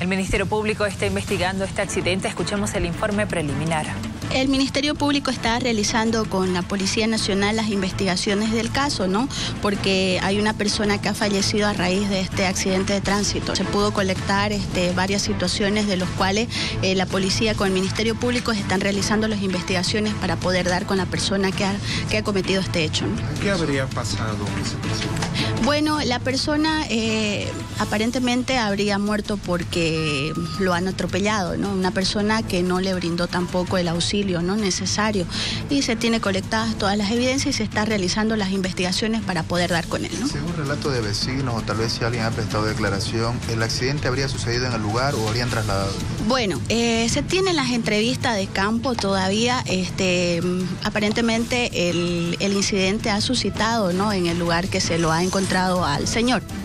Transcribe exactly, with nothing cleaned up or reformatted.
El Ministerio Público está investigando este accidente. Escuchemos el informe preliminar. El Ministerio Público está realizando con la Policía Nacional las investigaciones del caso, ¿no? Porque hay una persona que ha fallecido a raíz de este accidente de tránsito. Se pudo colectar este, varias situaciones de los cuales eh, la policía con el Ministerio Público están realizando las investigaciones para poder dar con la persona que ha, que ha cometido este hecho, ¿no? ¿Qué habría pasado con esa persona? Bueno, la persona eh, aparentemente habría muerto porque lo han atropellado, ¿no? Una persona que no le brindó tampoco el auxilio, ¿no?, necesario, y se tiene colectadas todas las evidencias y se está realizando las investigaciones para poder dar con él, ¿no? Según relato de vecinos o tal vez si alguien ha prestado declaración, ¿el accidente habría sucedido en el lugar o habrían trasladado? Bueno, eh, se tienen las entrevistas de campo todavía, este, aparentemente el, el incidente ha suscitado, ¿no?, en el lugar que se lo ha encontrado al señor.